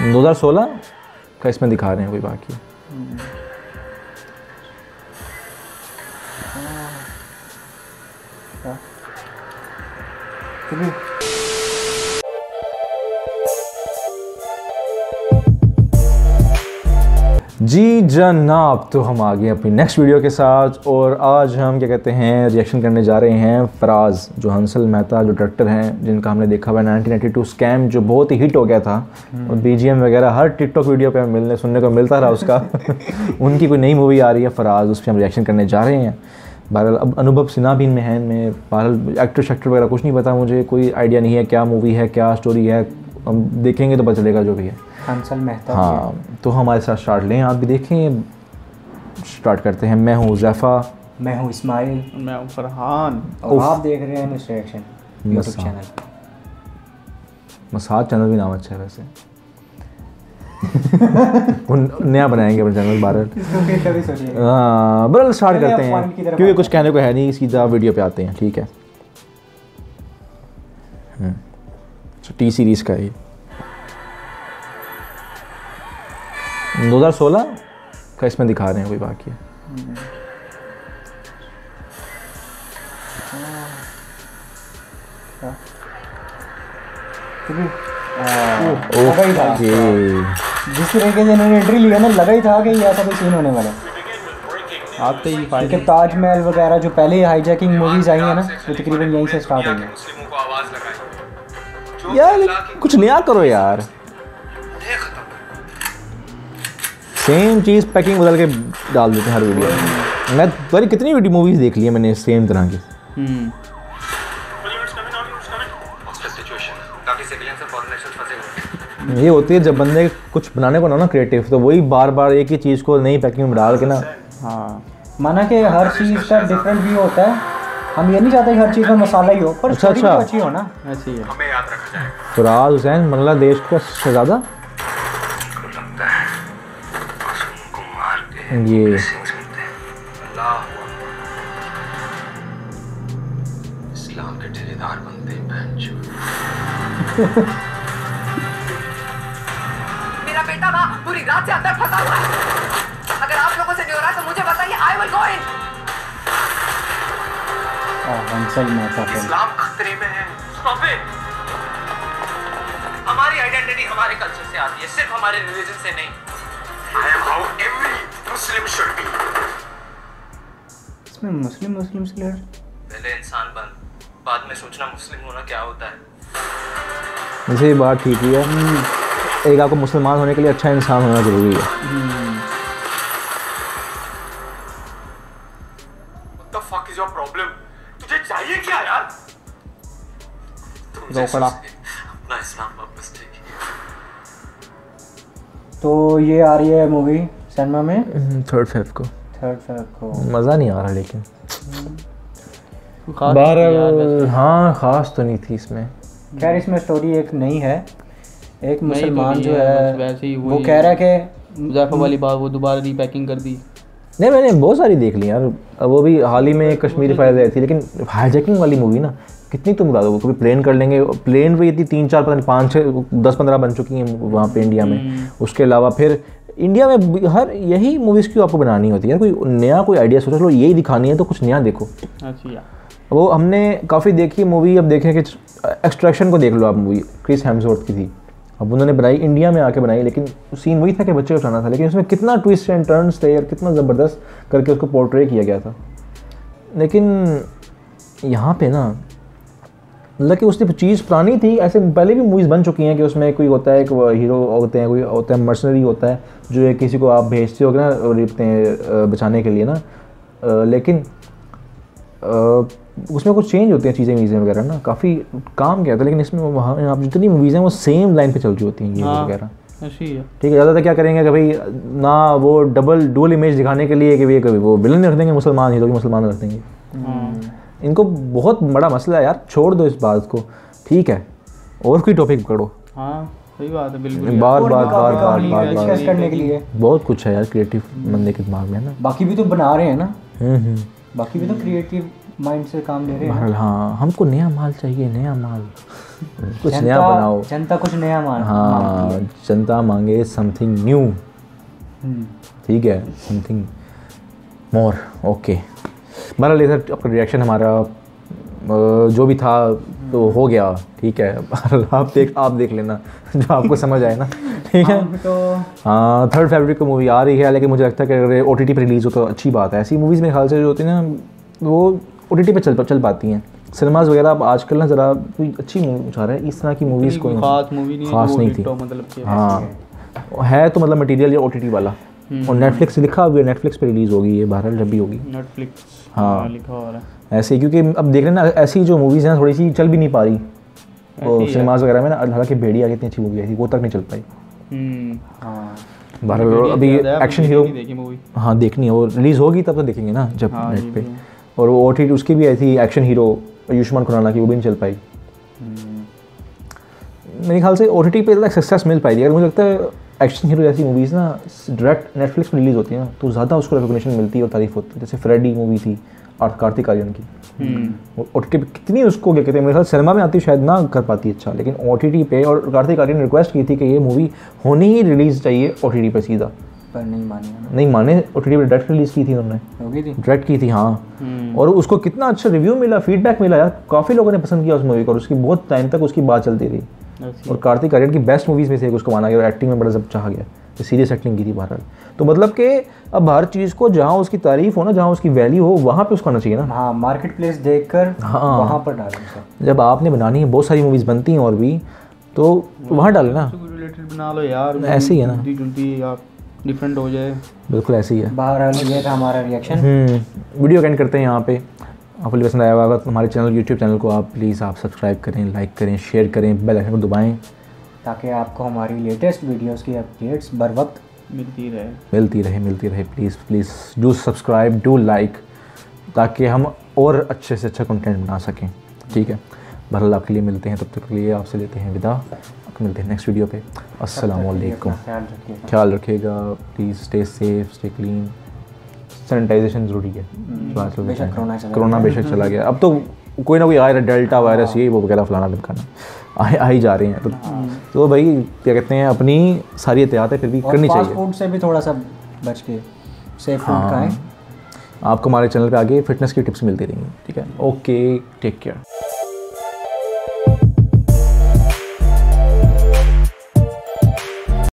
2016 का इसमें दिखा रहे हैं कोई बाकी। जी जनाब, तो हम आ गए अपनी नेक्स्ट वीडियो के साथ और आज हम क्या कहते हैं रिएक्शन करने जा रहे हैं फराज, जो हंसल मेहता जो डायरेक्टर हैं, जिनका हमने देखा हुआ 1992 स्कैम जो बहुत ही हिट हो गया था और बीजीएम वगैरह हर टिकटॉक वीडियो पे मिलने सुनने को मिलता रहा उसका। उनकी कोई नई मूवी आ रही है फराज, उस पर हम रिएक्शन करने जा रहे हैं। बहरहाल अब अनुभव सिन्हा भी इनमें है, इनमें बहरहाल एक्टर शेक्टर वगैरह कुछ नहीं पता, मुझे कोई आइडिया नहीं है क्या मूवी है क्या स्टोरी है, हम देखेंगे तो पता चलेगा जो भी है। हंसल मेहता, हाँ तो हमारे साथ स्टार्ट लें, आप भी देखें। स्टार्ट करते हैं। मैं हूँ हुज़ैफ़ा, मैं हूँ इस्माइल, मैं हूँ फरहान और आप देख रहे हैं news reaction YouTube channel. Massage channel भी नाम अच्छा है वैसे। नया बनाएंगे अपना चैनल बहरहाल। हाँ बहरहाल स्टार्ट करते हैं क्योंकि कुछ कहने को है नहीं, सीधा वीडियो पे आते हैं, ठीक है। टी सीरीज़ का ये 2016 का इसमें दिखा रहे हैं कोई बाकी है। ओके, जिस तरीके से इन्होंने एंट्री लिया ना, लगा ही था कि ऐसा कोई सीन होने वाला है। आते ही क्योंकि ताजमहल वगैरह जो पहले हाईजैकिंग मूवीज आई हैं ना, वो तकरीबन यहीं से स्टार्ट हुई हैं। यार कुछ नया करो यार, सेम चीज़ पैकिंग बदल के डाल देते हैं हर वीडियो। मैं तुम्हारी कितनी वीडियो मूवीज़ देख ली है मैंने सेम तरह की। ये होती है जब बंदे कुछ बनाने को ना क्रिएटिव, तो वही बार बार एक ही चीज़ को नई पैकिंग में डाल के ना। हाँ, माना कि हर चीज़ का डिफरेंट व्यू होता है। हम ये नहीं चाहते कि हर चीज़ में मसाला ही हो, पर स्टोरी तो अच्छी हो ना। ऐसी है, हमें याद रखा जाए। फराज हुसैन बांग्लादेश का शहजादा, ये इस्लाम के ठेकेदार बनते हैं बहनचोद। मेरा बेटा वहाँ पूरी रात से अंदर फंसा हुआ है। अगर आप लोगों से नहीं हो रहा तो मुझे बताइए, I will go in. Hansal Mehta इस्लाम खतरे में है। Stop it. हमारी आइडेंटिटी हमारे कल्चर से आती है, सिर्फ हमारे रिलीजन से नहीं। I am how every Muslim should be. इसमें मुस्लिम से लेकर पहले इंसान बन, बाद में सोचना मुस्लिम होना क्या होता है। वैसे ये बात ठीक ही है, एक आपको मुसलमान होने के लिए अच्छा इंसान होना जरूरी है। What the fuck is your problem? तुझे चाहिए क्या यार? रोकड़ा अपना इस्लाम वापस चाहिए। तो ये आ रही है मूवी सिनेमा में 3rd Feb को। मज़ा नहीं आ रहा लेकिन हाँ ख़ास तो नहीं थी इसमें। खैर इसमें स्टोरी एक नई है। एक मुसलमान जो है वैसे ही वो कह रहा है कि हुज़ैफ़ा वाली बात वो दोबारा रीपैकिंग कर दी। नहीं मैंने बहुत सारी देख ली यार, वो भी हाल ही में कश्मीरी फाइल आई थी, लेकिन हाईजैकिंग वाली मूवी ना कितनी तुम बता दो, कभी प्लेन कर लेंगे, प्लेन पे इतनी 3-4 पता नहीं 5-6 10-15 बन चुकी हैं वहाँ पे इंडिया में। उसके अलावा फिर इंडिया में हर यही मूवीज़ क्यों आपको बनानी होती है यार, कोई नया कोई आइडिया सोचो, चलो यही दिखानी है तो कुछ नया देखो। अच्छा, वो हमने काफ़ी देखी मूवी, अब देखें कि एक्सट्रैक्शन को देख लो आप, मूवी क्रिस हेम्सवर्थ की थी, अब उन्होंने बनाई इंडिया में आके बनाई, लेकिन सीन वही था कि बच्चे को उठाना था, लेकिन उसमें कितना ट्विस्ट एंड टर्न्स थे यार, कितना ज़बरदस्त करके उसको पोर्ट्रे किया गया था। लेकिन यहाँ पे ना मतलब कि उसने चीज़ पुरानी थी, ऐसे पहले भी मूवीज़ बन चुकी हैं कि उसमें कोई होता है, एक हीरो होते हैं, कोई होता है मर्सनरी होता है जो किसी को आप भेजते हो ना रिपते हैं बचाने के लिए ना, लेकिन उसमें कुछ चेंज होते हैं चीज़ें वगैरह ना, काफ़ी काम किया था। लेकिन इसमें वहाँ आप जितनी मूवीज़ हैं वो सेम लाइन पे चल रही होती हैं ये वगैरह, ठीक है। ज़्यादातर क्या करेंगे कि भाई ना वो डुअल इमेज दिखाने के लिए कि भाई कभी वो विलन रख देंगे मुसलमान हीरो की, मुसलमान रख देंगे। इनको बहुत बड़ा मसला है यार, छोड़ दो इस बात को, ठीक है, और कोई टॉपिक पकड़ो। हाँ सही बात है, बिल्कुल बार करने के लिए बहुत कुछ है यार क्रिएटिव बंदे के दिमाग में ना। बाकी भी तो बना रहे हैं ना, बाकी भी तो क्रिएटिव माइंड से काम ले रहे हैं। हाँ हमको नया माल चाहिए, नया माल। कुछ नया बनाओ। जनता कुछ नया मांगती हाँ, है। जनता मांगे समथिंग न्यू, ठीक है, समथिंग मोर। ओके, बहरहाल ये सर आपका रिएक्शन हमारा जो भी था तो हो गया, ठीक है। आप देख लेना जो आपको समझ आए ना, ठीक है। तो हाँ, 3 फरवरी को मूवी आ रही है, लेकिन मुझे लगता है कि अगर OTT पर रिलीज़ हो तो अच्छी बात है। ऐसी मूवीज़ मेरे ख्याल से जो होती है ना वो OTT पे चल पाती हैं। सिनेमाज वगैरह अब आजकल ना ज़रा कोई अच्छी मूवी चाह रहा है, इस तरह की मूवीज़ कोई खास मूवी नहीं है, खास जो नहीं हिट थी। हो, मतलब कि हाँ है तो मतलब मटेरियल ये OTT वाला, और नेटफ्लिक्स लिखा हुआ है, नेटफ्लिक्स पे रिलीज़ होगी ये, बहरहाल जब भी होगी। नेटफ्लिक्स हाँ। लिखा हो रहा है ऐसे ही, क्योंकि अब देख रहे हैं ना ऐसी जो मूवीज़ हैं थोड़ी सी चल भी नहीं पा रही वो सिनेमाज वगैरह में ना। हालांकि भेड़िया कितनी अच्छी मूवी आई थी, वो तक नहीं चल पाई। हाँ बहरहाल अभी एक्शन हीरो, देखी मूवी। हाँ देखनी है, वो रिलीज़ होगी तब तो देखेंगे ना जब हाँ, नेट ये पे। भी है। और वो OTT उसकी भी आई थी एक्शन हीरो आयुष्मान खुराना की, वो भी नहीं चल पाई। मेरे ख्याल से OTT पे सक्सेस मिल पाएगी। अगर मुझे लगता है एक्शन हीरो जैसी मूवीज़ ना डायरेक्ट नेटफ्लिक्स पर रिलीज़ होती है ना तो ज़्यादा उसको रिकॉग्निशन मिलती है और तारीफ होती है। जैसे फ्रेडी मूवी थी कार्तिक आर्यन की, वो OTT पे कितनी उसको क्या कहते हैं, मेरे ख्याल सिनेमा में आती शायद ना कर पाती अच्छा, लेकिन OTT पे। और कार्तिक आर्यन ने रिक्वेस्ट की थी कि ये मूवी होनी ही रिलीज़ चाहिए OTT पे सीधा, पर नहीं मानी ना। नहीं माने। OTT पे डायरेक्ट रिलीज़ की थी उन्होंने, होगी थी। डायरेक्ट की थी हाँ। और उसको कितना अच्छा रिव्यू मिला, फीडबैक मिला यार, काफ़ी लोगों ने पसंद किया उस मूवी को, और उसकी बहुत टाइम तक उसकी बात चलती रही। और कार्तिक आर्यन की बेस्ट मूवीज़ में से एक उसको माना गया, और एक्टिंग में बड़ा जब चाहा गया, सीरियस एक्टिंग की थी बहरहाल। तो मतलब कि अब हर चीज़ को जहाँ उसकी तारीफ हो ना, जहाँ उसकी वैल्यू हो, वहाँ पे उसको आना चाहिए ना। हाँ, मार्केट प्लेस देख कर हाँ। वहाँ पर डालें उसे। जब आपने बनानी है, बहुत सारी मूवीज़ बनती हैं और भी, तो वहाँ डालें ना। रिलेटेड बना लो यार, ऐसे ही है ना। जल्दी आप डिफरेंट हो जाए। बिल्कुल ऐसे ही है। बहरहाल ये था हमारा रिएक्शन। वीडियो एंड करते हैं यहाँ पे। आपको पसंद आया होगा तो हमारे चैनल यूट्यूब चैनल को आप प्लीज़ आप सब्सक्राइब करें, लाइक करें, शेयर करें, बेल आइकन को दबाएं, ताकि आपको हमारी लेटेस्ट वीडियोस की अपडेट्स बर वक्त मिलती रहे। Please do subscribe, do like, ताकि हम और अच्छे से अच्छा कंटेंट बना सकें, ठीक है। बहरहाल आपके लिए मिलते हैं, तब तक के लिए आपसे लेते हैं विदा। आपको मिलते हैं नेक्स्ट वीडियो पे। अस्सलाम वालेकुम। ख्याल रखिएगा, please stay safe, stay clean. Sanitization ज़रूरी है। कोरोना बेशक चला गया, अब तो कोई ना कोई आ रहा है, डेल्टा वायरस ये वो वगैरह फलाना ढमकाना आ ही जा रहे हैं। तो भाई क्या कहते हैं, अपनी सारी एहतियातें फिर भी करनी चाहिए। फास्ट फूड से भी थोड़ा सा बच के सेफ फूड खाएं। आपको हमारे चैनल पे आगे फिटनेस की टिप्स मिलती रहेंगी, ठीक है। Okay, take care.